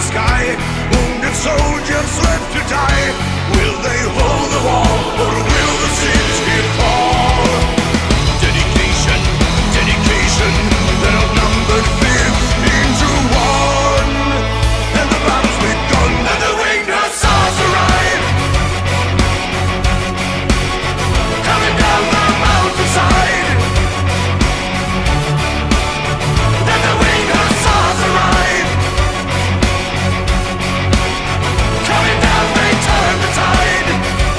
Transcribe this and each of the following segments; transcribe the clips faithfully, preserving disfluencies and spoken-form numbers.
sky. Wounded soldiers left to die. Will they hold the wall, or will the city fall? Dedication, dedication, they're outnumbered fifteen to one. And the battle's begun, and the winged hussars arrive. Coming down the mountainside. Then the winged hussars arrive. Coming down, they turn the tide.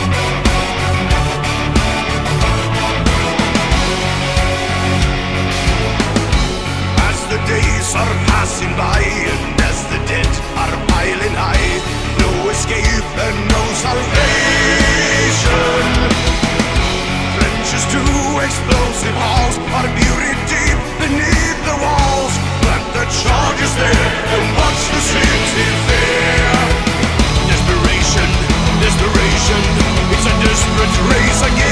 As the days are passing by, and as the dead are piling high, no escape and no salvation. Trenches to explosive halls are buried deep beneath the walls. Plant the charges there and watch the city fare. Desperation, desperation, it's a desperate race again.